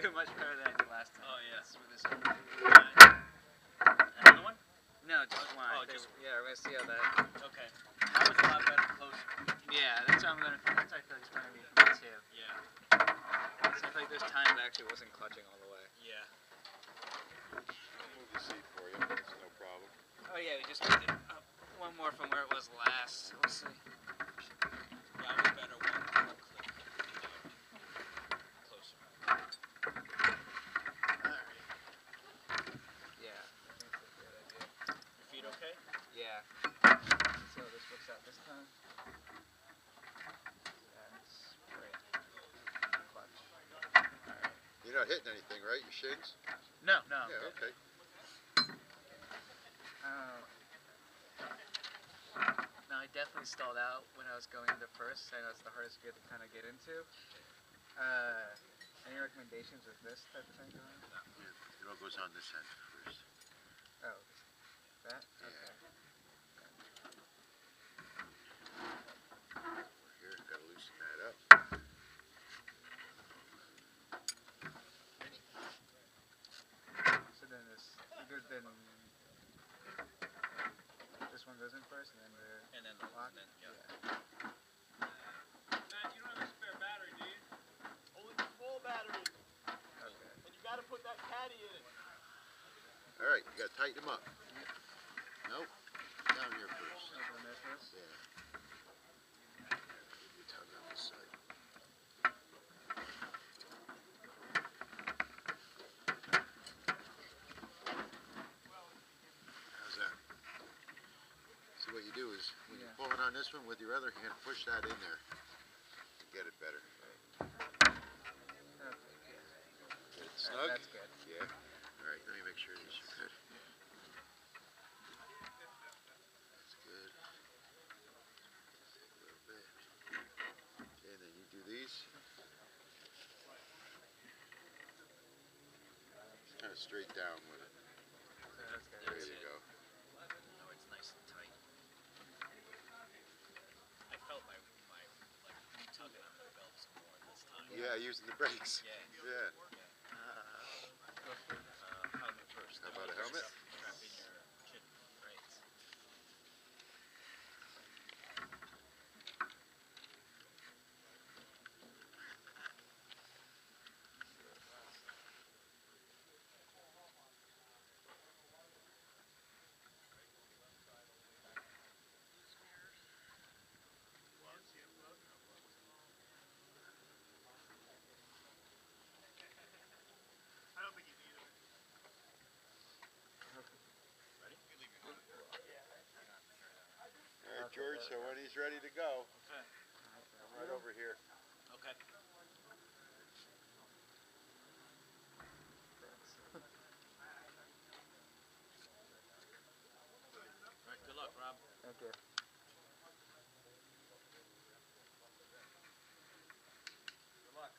doing much better than I did last time. Oh yeah. With this one. Another one? No, just one. Oh, just yeah, we're gonna see how that. Okay. That was a lot better closer. Yeah, that's what I'm gonna. That's what I feel like it's gonna be for me too. Yeah. So I feel like there's times I actually wasn't clutching all the way. Yeah. I'll move the seat for you. That's no problem. Oh yeah, we just moved it up one more from where it was last. We'll see. Yeah, I was better one click. Closer. Alright. Yeah, I think that's a good idea. Your feet okay? Yeah. So this works out this time. That's great. Clutch. Alright. You're not hitting anything, right? Your shins? No, no. Yeah, okay. No, I definitely stalled out when I was going into first. I know it's the hardest gear to kind of get into. Any recommendations with this type of thing going on? It all goes on this end first. Oh, that? Yeah. Okay. Here, gotta loosen that up. So then this one goes in first, and then the lock. Yeah. Matt, you don't have a spare battery, do you? Only the full battery. Okay. And you gotta put that caddy in it. Alright, you gotta tighten them up. Nope. Down here first. Open there first. Yeah. You tug on this side. How's that? See what you do is when you're pulling on this one with your other hand, push that in there to get it better. Okay. Get it snug? That's good. Yeah. Alright, let me make sure these are good. That's good. Take a little bit. Okay, and then you do these. Just kind of straight down with it. So that's good. There you go. No, it's nice and tight. I felt my tugging on the belt some more this time. Yeah, using the brakes. Yeah. Yeah. Helmet first. How about a helmet? Strap in your chin. Right. I don't think you need it. Alright, George, so when he's ready to go, Okay. come right over here. Okay. All right. Good luck, Rob. Thank you. Good luck.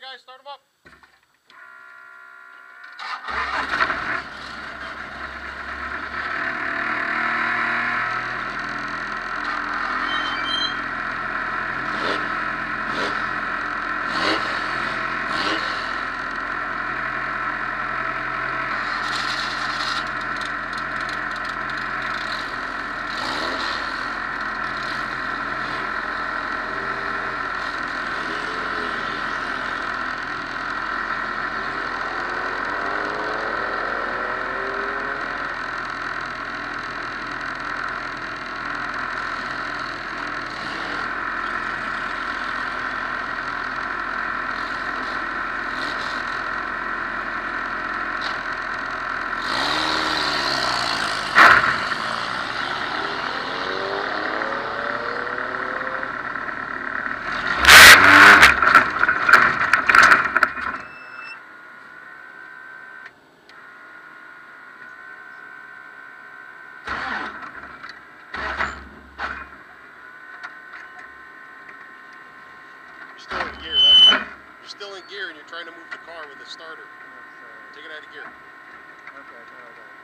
guys, start them up. You're still in gear, that's right. You're still in gear and you're trying to move the car with the starter. Take it out of gear. Okay,